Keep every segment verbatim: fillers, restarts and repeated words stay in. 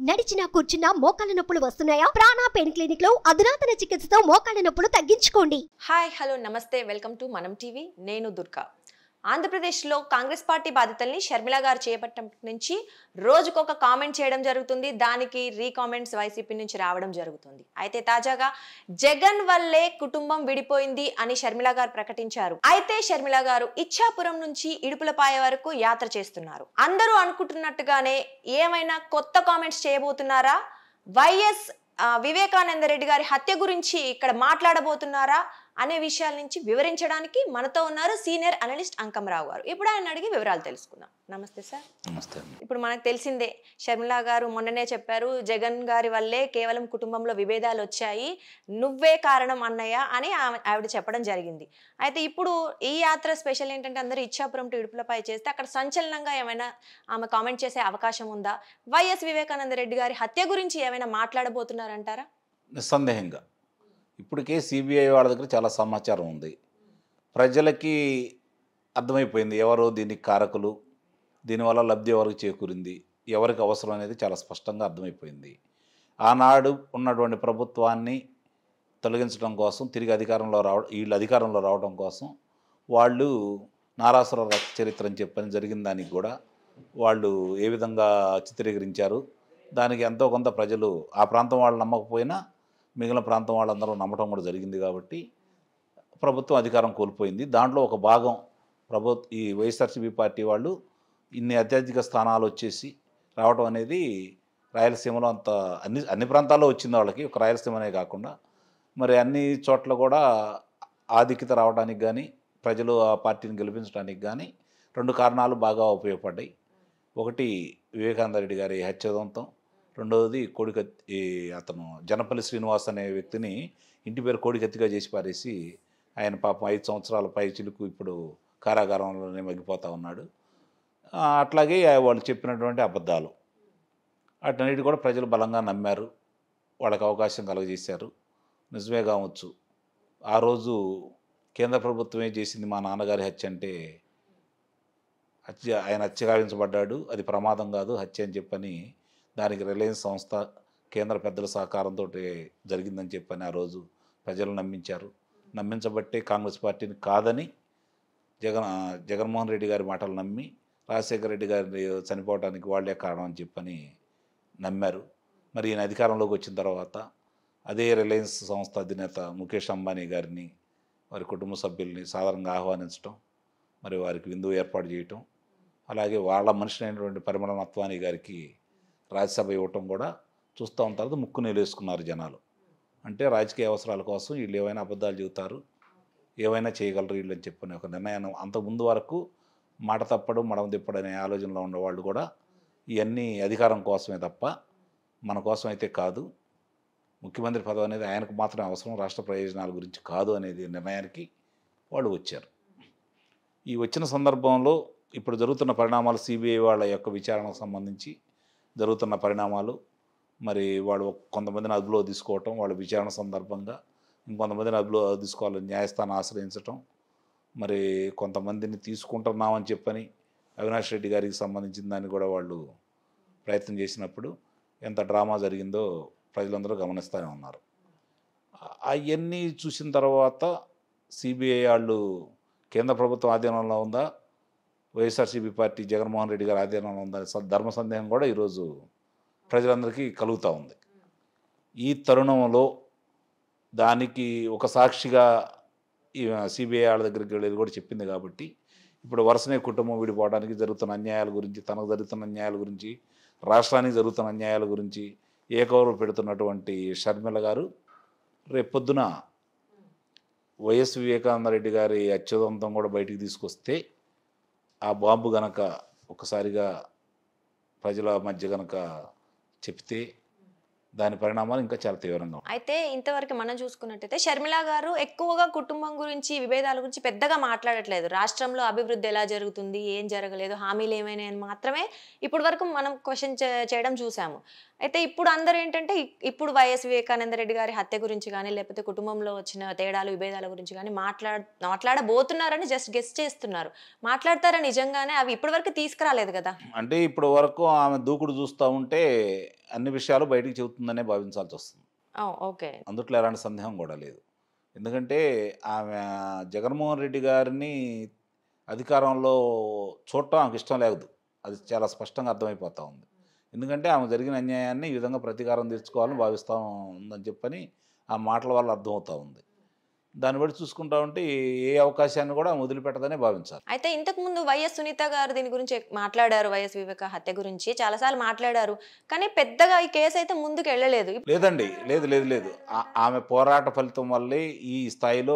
నడిచినా కూర్చున్నా మోకాళ్ళ నొప్పులు వస్తున్నాయా? ప్రాణ పెయిన్ క్లినిక్ లో అధునాతన చికిత్సతో మోకాళ్ళ నొప్పులు తగ్గించుకోండి. హాయ్ హలో నమస్తే వెల్కమ్ టు మనం టీవీ. నేను దుర్గా. ఆంధ్రప్రదేశ్లో కాంగ్రెస్ పార్టీ బాధ్యతల్ని షర్మిల గారు చేపట్టినప్పటి నుంచి రోజుకొక కామెంట్ చేయడం జరుగుతుంది. దానికి రీకామెంట్స్ వైసీపీ నుంచి రావడం జరుగుతుంది. అయితే తాజాగా జగన్ వల్లే కుటుంబం విడిపోయింది అని షర్మిల గారు ప్రకటించారు. అయితే షర్మిల గారు ఇచ్చాపురం నుంచి ఇడుపులపాయ వరకు యాత్ర చేస్తున్నారు. అందరూ అనుకుంటున్నట్టుగానే ఏమైనా కొత్త కామెంట్స్ చేయబోతున్నారా? వైఎస్ వివేకానంద రెడ్డి గారి హత్య గురించి ఇక్కడ మాట్లాడబోతున్నారా అనే విషయాల నుంచి వివరించడానికి మనతో ఉన్నారు సీనియర్ అనలిస్ట్ అంకమరావు గారు. ఇప్పుడు ఆయన అడిగి వివరాలు తెలుసుకుందాం. నమస్తే సార్. నమస్తే. ఇప్పుడు మనకు తెలిసిందే, షర్మిల గారు మొన్ననే చెప్పారు, జగన్ గారి వల్లే కేవలం కుటుంబంలో విభేదాలు వచ్చాయి, నువ్వే కారణం అన్నయ్య అని ఆవిడ చెప్పడం జరిగింది. అయితే ఇప్పుడు ఈ యాత్ర స్పెషల్ ఏంటంటే అందరూ ఇచ్చాపురం టు ఇడుపులపై చేస్తే అక్కడ సంచలనంగా ఏమైనా ఆమె కామెంట్ చేసే అవకాశం ఉందా? వైఎస్ వివేకానంద రెడ్డి గారి హత్య గురించి ఏమైనా మాట్లాడబోతున్నారంటారా? నిస్సందేహంగా ఇప్పటికే సిబిఐ వాళ్ళ దగ్గర చాలా సమాచారం ఉంది. ప్రజలకి అర్థమైపోయింది ఎవరు దీనికి కారకులు, దీనివల్ల లబ్ధి ఎవరికి చేకూరింది, ఎవరికి అవసరం అనేది చాలా స్పష్టంగా అర్థమైపోయింది. ఆనాడు ఉన్నటువంటి ప్రభుత్వాన్ని తొలగించడం కోసం, తిరిగి అధికారంలో రావడం, వీళ్ళు అధికారంలో రావడం కోసం వాళ్ళు నారాసుర రక్త చరిత్ర అని చెప్పని జరిగిన దానికి కూడా వాళ్ళు ఏ విధంగా చిత్రీకరించారు, దానికి ఎంతో కొంత ప్రజలు ఆ ప్రాంతం వాళ్ళు నమ్మకపోయినా మిగిలిన ప్రాంతం వాళ్ళందరూ నమ్మటం కూడా జరిగింది. కాబట్టి ప్రభుత్వం అధికారం కోల్పోయింది. దాంట్లో ఒక భాగం ప్రభుత్వ ఈ వైఎస్ఆర్సీపీ పార్టీ వాళ్ళు ఇన్ని అత్యధిక స్థానాలు వచ్చేసి రావడం అనేది రాయలసీమలో అంత అన్ని అన్ని ప్రాంతాల్లో వచ్చింది వాళ్ళకి, ఒక రాయలసీమనే కాకుండా మరి అన్ని చోట్ల కూడా ఆధిక్యత రావడానికి కానీ ప్రజలు ఆ పార్టీని గెలిపించడానికి కానీ రెండు కారణాలు బాగా ఉపయోగపడ్డాయి. ఒకటి వివేకానంద రెడ్డి గారి హత్యదంతం, రెండవది కోడికత్తి, అతను జనపల్లి శ్రీనివాస్ అనే వ్యక్తిని ఇంటి పేరు కోడికత్తిగా చేసి పారేసి ఆయన పాపం ఐదు సంవత్సరాల పై చిలుకు ఇప్పుడు కారాగారంలోనే మగ్గిపోతూ ఉన్నాడు. అట్లాగే వాళ్ళు చెప్పినటువంటి అబద్ధాలు అటన్నిటి కూడా ప్రజలు బలంగా నమ్మారు, వాళ్ళకి అవకాశం కలుగజేశారు. నిజమే కావచ్చు, ఆ రోజు కేంద్ర ప్రభుత్వమే చేసింది మా నాన్నగారి హత్య అంటే, హత్య ఆయన హత్య గావించబడ్డాడు, అది ప్రమాదం కాదు హత్య అని చెప్పని దానికి రిలయన్స్ సంస్థ కేంద్ర పెద్దల సహకారంతో జరిగిందని చెప్పని ఆ రోజు ప్రజలు నమ్మించారు. నమ్మించబట్టే కాంగ్రెస్ పార్టీని కాదని జగన్ జగన్మోహన్ రెడ్డి గారి మాటలు నమ్మి రాజశేఖర రెడ్డి గారి చనిపోవడానికి వాళ్లే కారణం అని చెప్పని నమ్మారు. మరి ఈయన అధికారంలోకి వచ్చిన తర్వాత అదే రిలయన్స్ సంస్థ అధినేత ముఖేష్ అంబానీ గారిని, వారి కుటుంబ సభ్యుల్ని సాధారణంగా ఆహ్వానించడం, మరి వారికి విందు ఏర్పాటు చేయటం, అలాగే వాళ్ళ మనిషి అయినటువంటి పరిమళ నత్వాని గారికి రాజ్యసభ ఇవ్వటం కూడా చూస్తూ ఉంటారు. ముక్కు నిలేసుకున్నారు జనాలు. అంటే రాజకీయ అవసరాల కోసం వీళ్ళు ఏవైనా అబద్ధాలు చెబుతారు, ఏవైనా చేయగలరు వీళ్ళు అని చెప్పని ఒక నిర్ణయాన్ని, అంతకుముందు వరకు మాట తప్పడం మడమ తిప్పడం అనే ఆలోచనలో ఉన్నవాళ్ళు కూడా ఇవన్నీ అధికారం కోసమే తప్ప మన కోసం అయితే కాదు, ముఖ్యమంత్రి పదవి అనేది ఆయనకు మాత్రమే అవసరం, రాష్ట్ర ప్రయోజనాల గురించి కాదు అనేది నిర్ణయానికి వాళ్ళు వచ్చారు. ఈ వచ్చిన సందర్భంలో ఇప్పుడు జరుగుతున్న పరిణామాలు, సిబిఐ వాళ్ళ యొక్క విచారణకు సంబంధించి జరుగుతున్న పరిణామాలు, మరి వాళ్ళు కొంతమందిని అదుపులో తీసుకోవటం, వాళ్ళ విచారణ సందర్భంగా ఇంకొంతమందిని అదుపులో తీసుకోవాలని న్యాయస్థానం ఆశ్రయించటం, మరి కొంతమందిని తీసుకుంటున్నామని చెప్పని అవినాష్ రెడ్డి గారికి సంబంధించిన దాన్ని కూడా వాళ్ళు ప్రయత్నం చేసినప్పుడు ఎంత డ్రామా జరిగిందో ప్రజలందరూ గమనిస్తూనే ఉన్నారు. అవన్నీ చూసిన తర్వాత సిబిఐ వాళ్ళు కేంద్ర ప్రభుత్వం ఆధీనంలో ఉందా, వైఎస్ఆర్సీపీ పార్టీ జగన్మోహన్ రెడ్డి గారి ఆధీనంలో ఉందని ధర్మ సందేహం కూడా ఈరోజు ప్రజలందరికీ కలుగుతూ ఉంది. ఈ తరుణంలో దానికి ఒక సాక్షిగా ఈ సిబిఐ వాళ్ళ దగ్గరికి వెళ్ళి కూడా చెప్పింది. కాబట్టి ఇప్పుడు వరుసనే కుటుంబం విడిపోవడానికి జరుగుతున్న అన్యాయాల గురించి, తనకు జరుగుతున్న అన్యాయాల గురించి, రాష్ట్రానికి జరుగుతున్న అన్యాయాల గురించి ఏకవరు పెడుతున్నటువంటి షర్మిల గారు రేపొద్దున వైఎస్ వివేకానంద రెడ్డి గారి అత్యుదంతం కూడా బయటికి తీసుకొస్తే, ఆ బాంబు గనక ఒకసారిగా ప్రజల మధ్య గనక చెప్తే దాని పరిణామాలు ఇంకా చాలా తీవ్రంగా ఉంటాయి. అయితే ఇంతవరకు మనం చూసుకున్నట్టయితే షర్మిల గారు ఎక్కువగా కుటుంబం గురించి విభేదాల గురించి పెద్దగా మాట్లాడట్లేదు. రాష్ట్రంలో అభివృద్ధి ఎలా జరుగుతుంది, ఏం జరగలేదు, హామీలు ఏమైనా అని మాత్రమే ఇప్పుడు వరకు మనం క్వశ్చన్ చేయడం చూసాము. అయితే ఇప్పుడు అందరూ ఏంటంటే ఇ- ఇప్పుడు వైఎస్ వివేకానంద రెడ్డి గారి హత్య గురించి కానీ లేకపోతే కుటుంబంలో వచ్చిన తేడాలు విభేదాల గురించి కానీ మాట్లాడ మాట్లాడబోతున్నారని జస్ట్ గెస్ట్ చేస్తున్నారు. మాట్లాడతారా నిజంగానే? అవి ఇప్పటి వరకు తీసుకురాలేదు కదా. అంటే ఇప్పటి వరకు ఆమె దూకుడు చూస్తూ ఉంటే అన్ని విషయాలు బయటికి చెబుతుందనే భావించాల్సి వస్తుంది. Oh, okay. అందుట్లో ఎలాంటి సందేహం కూడా లేదు. ఎందుకంటే ఆమె జగన్మోహన్ రెడ్డి గారిని అధికారంలో చూడటం ఆమెకు ఇష్టం లేదు. అది చాలా స్పష్టంగా అర్థమైపోతూ ఉంది. ఎందుకంటే ఆమె జరిగిన అన్యాయాన్ని ఈ విధంగా ప్రతీకారం తీర్చుకోవాలని భావిస్తూ ఉందని చెప్పని ఆ మాటల వల్ల అర్థమవుతూ ఉంది. దాన్ని బట్టి చూసుకుంటా ఉంటే ఏ అవకాశాన్ని కూడా ఆమె వదిలిపెట్టదనే భావించాలి. అయితే ఇంతకు ముందు వైఎస్ సునీత గారు దీని గురించి ఎక్- మాట్లాడారు. వైఎస్ వివేక హత్య గురించి చాలాసార్లు మాట్లాడారు. కానీ పెద్దగా ఈ కేసు అయితే ముందుకు వెళ్ళలేదు. ఇప్- లేదండి, లేదు లేదు లేదు ఆ- ఆమె పోరాట ఫలితం వల్లే ఈ స్థాయిలో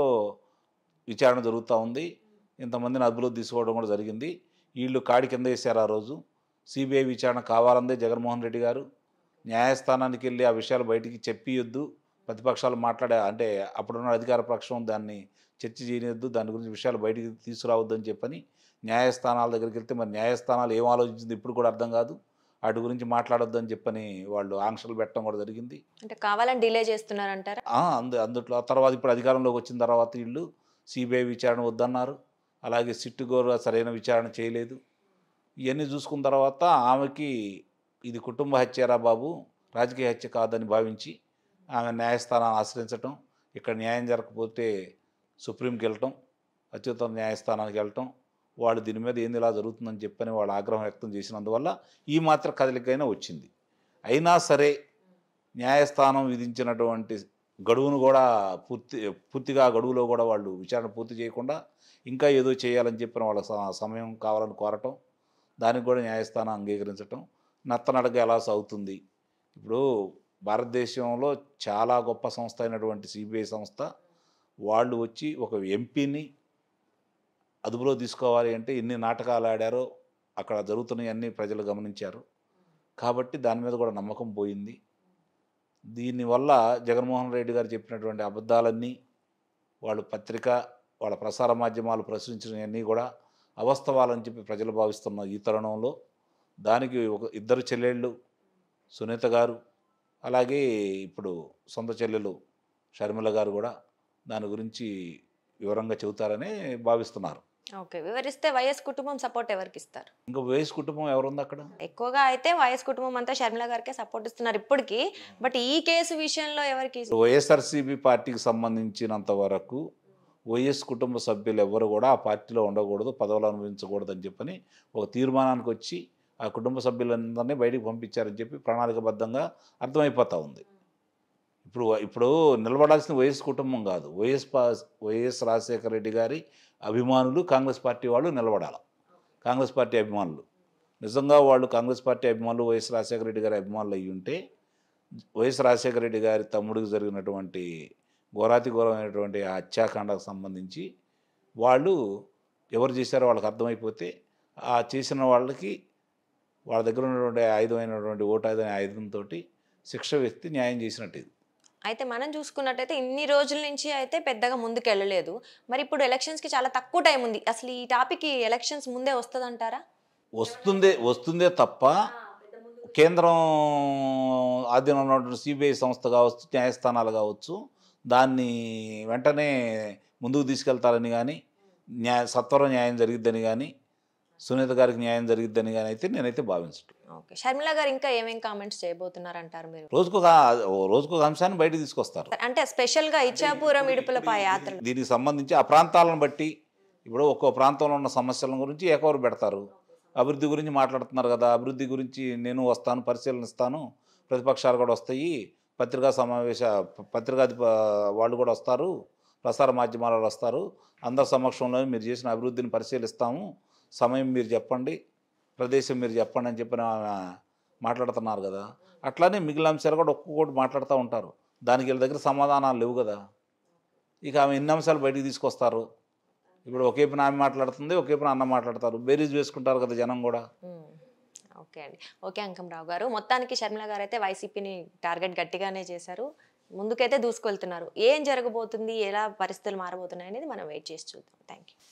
విచారణ జరుగుతూ ఉంది. ఇంతమందిని అదుపులో తీసుకోవడం కూడా జరిగింది. వీళ్ళు కాడి కింద వేశారు ఆ రోజు. సిబిఐ విచారణ కావాలందే జగన్మోహన్ రెడ్డి గారు న్యాయస్థానానికి వెళ్ళి ఆ విషయాలు బయటికి చెప్పియొద్దు, ప్రతిపక్షాలు మాట్లాడే అంటే అప్పుడున్న అధికార పక్షం దాన్ని చర్చ చేయనియొద్దు, దాని గురించి విషయాలు బయటికి తీసుకురావద్దు అని చెప్పని న్యాయస్థానాల దగ్గరికి వెళ్తే మరి న్యాయస్థానాలు ఏం ఆలోచించింది ఇప్పుడు కూడా అర్థం కాదు. వాటి గురించి మాట్లాడొద్దు అని చెప్పని వాళ్ళు ఆంక్షలు పెట్టడం కూడా జరిగింది. అంటే కావాలని డిలే చేస్తున్నారంటారా? ఆ, అందు అందుట్లో తర్వాత ఇప్పుడు అధికారంలోకి వచ్చిన తర్వాత వీళ్ళు సిబిఐ విచారణ వద్దన్నారు. అలాగే సిట్టు కూడా సరైన విచారణ చేయలేదు. ఇవన్నీ చూసుకున్న తర్వాత ఆమెకి ఇది కుటుంబ హత్యరా బాబు, రాజకీయ హత్య కాదని భావించి ఆమె న్యాయస్థానాన్ని ఆశ్రయించటం, ఇక్కడ న్యాయం జరగకపోతే సుప్రీంకి వెళ్ళటం, అత్యున్నత న్యాయస్థానానికి వెళ్ళటం, వాళ్ళు దీని మీద ఏంది ఇలా జరుగుతుందని చెప్పని వాళ్ళు ఆగ్రహం వ్యక్తం చేసినందువల్ల ఈ మాత్రం కదలికైనా వచ్చింది. అయినా సరే న్యాయస్థానం విధించినటువంటి గడువును కూడా పూర్తి పూర్తిగా ఆ గడువులో కూడా వాళ్ళు విచారణ పూర్తి చేయకుండా ఇంకా ఏదో చేయాలని చెప్పిన వాళ్ళ స- సమయం కావాలని కోరటం, దానికి కూడా న్యాయస్థానం అంగీకరించటం నత్తనడక ఎలా సాగుతుంది. ఇప్పుడు భారతదేశంలో చాలా గొప్ప సంస్థ అయినటువంటి సిబిఐ సంస్థ వాళ్ళు వచ్చి ఒక ఎంపీని అదుపులో తీసుకోవాలి అంటే ఎన్ని నాటకాలు ఆడారో అక్కడ జరుగుతున్నాయన్నీ ప్రజలు గమనించారు. కాబట్టి దాని మీద కూడా నమ్మకం పోయింది. దీనివల్ల జగన్మోహన్ రెడ్డి గారు చెప్పినటువంటి అబద్ధాలన్నీ వాళ్ళు పత్రిక వాళ్ళ ప్రసార మాధ్యమాలు ప్రచురించినవన్నీ కూడా అవాస్తవాలని చెప్పి ప్రజలు భావిస్తున్న ఈ తరుణంలో దానికి ఒక ఇద్దరు చెల్లెళ్ళు సునీత గారు అలాగే ఇప్పుడు సొంత చెల్లెలు షర్మిల గారు కూడా దాని గురించి వివరంగా చెబుతారని భావిస్తున్నారు. ఓకే, వివరిస్తే వైఎస్ కుటుంబం సపోర్ట్ ఎవరికి ఇస్తారు? ఇంకా వయసు కుటుంబం ఎవరుంది అక్కడ? ఎక్కువగా అయితే వైఎస్ కుటుంబం అంతా షర్మిల గారికే సపోర్ట్ ఇస్తున్నారు ఇప్పటికీ. బట్ ఈ కేసు విషయంలో ఎవరికి? వైఎస్ఆర్సీపీ పార్టీకి సంబంధించినంత వరకు వైఎస్ కుటుంబ సభ్యులు ఎవరు కూడా ఆ పార్టీలో ఉండకూడదు, పదవులు అనుభవించకూడదు అని చెప్పని ఒక తీర్మానానికి వచ్చి ఆ కుటుంబ సభ్యులందరినీ బయటికి పంపించారని చెప్పి ప్రణాళికబద్ధంగా అర్థమైపోతూ ఉంది. ఇప్పుడు ఇప్పుడు నిలబడాల్సిన వైఎస్ కుటుంబం కాదు, వైఎస్ పా వైఎస్ రాజశేఖర రెడ్డి గారి అభిమానులు కాంగ్రెస్ పార్టీ వాళ్ళు నిలబడాలి. కాంగ్రెస్ పార్టీ అభిమానులు నిజంగా వాళ్ళు కాంగ్రెస్ పార్టీ అభిమానులు వైఎస్ రాజశేఖర రెడ్డి గారి అభిమానులు అయ్యి ఉంటే వైఎస్ రాజశేఖర రెడ్డి గారి తమ్ముడికి జరిగినటువంటి ఘోరాతి ఘోరమైనటువంటి ఆ హత్యాకాండకు సంబంధించి వాళ్ళు ఎవరు చేశారో వాళ్ళకి అర్థమైపోతే ఆ చేసిన వాళ్ళకి వాళ్ళ దగ్గర ఉన్నటువంటి ఆయుధమైనటువంటి ఓటు అనే ఆయుధంతో శిక్ష వేస్తే న్యాయం చేసినట్టు ఇది. అయితే మనం చూసుకున్నట్టయితే ఇన్ని రోజుల నుంచి అయితే పెద్దగా ముందుకు వెళ్ళలేదు. మరి ఇప్పుడు ఎలక్షన్స్కి చాలా తక్కువ టైం ఉంది. అసలు ఈ టాపిక్ ఎలక్షన్స్ ముందే వస్తుందంటారా? వస్తుందే వస్తుందే తప్ప కేంద్రం ఆధీనంలో ఉన్నటువంటి సిబిఐ సంస్థ కావచ్చు, న్యాయస్థానాలు కావచ్చు, దాన్ని వెంటనే ముందుకు తీసుకెళ్తారని కానీ న్యాయ సత్వర న్యాయం జరిగిద్దని కానీ సునీత గారికి న్యాయం జరిగిద్దని కానీ అయితే నేనైతే భావించట్లేదు. ఓకే, షర్మిల గారు ఇంకా ఏమేం కామెంట్స్ చేయబోతున్నారు అంటారు మీరు? రోజుకొక రోజుకొక అంశాన్ని బయటకు తీసుకొస్తారు. అంటే స్పెషల్గా ఇచ్చాపురం ఇడుపులపై యాత్రలు దీనికి సంబంధించి ఆ ప్రాంతాలను బట్టి ఇప్పుడు ఒక్కో ప్రాంతంలో ఉన్న సమస్యల గురించి ఏకవరు పెడతారు. అభివృద్ధి గురించి మాట్లాడుతున్నారు కదా, అభివృద్ధి గురించి నేను వస్తాను, పరిశీలనిస్తాను, ప్రతిపక్షాలు కూడా వస్తాయి, పత్రికా సమావేశ పత్రికా వాళ్ళు కూడా వస్తారు, ప్రసార మాధ్యమాల వాళ్ళు వస్తారు, అందరి సమక్షంలో మీరు చేసిన అభివృద్ధిని పరిశీలిస్తాము, సమయం మీరు చెప్పండి, ప్రదేశం మీరు చెప్పండి అని చెప్పిన మాట్లాడుతున్నారు కదా. అట్లానే మిగిలిన అంశాలు కూడా ఒక్కొక్కటి మాట్లాడుతూ ఉంటారు. దానికి వీళ్ళ దగ్గర సమాధానాలు లేవు కదా. ఇక ఆమె ఎన్ని అంశాలు బయటికి తీసుకొస్తారు. ఇప్పుడు ఒకేపున ఆమె మాట్లాడుతుంది, ఒకేపున అన్న మాట్లాడతారు, బేరీజ్ వేసుకుంటారు కదా జనం కూడా. ఓకే అండి. ఓకే అంకమరావు గారు, మొత్తానికి షర్మిల గారు అయితే వైసీపీని టార్గెట్ గట్టిగానే చేశారు, ముందుకైతే దూసుకెళ్తున్నారు. ఏం జరగబోతుంది, ఎలా పరిస్థితులు మారబోతున్నాయి అనేది మనం వెయిట్ చేసి చూద్దాం. Thank you.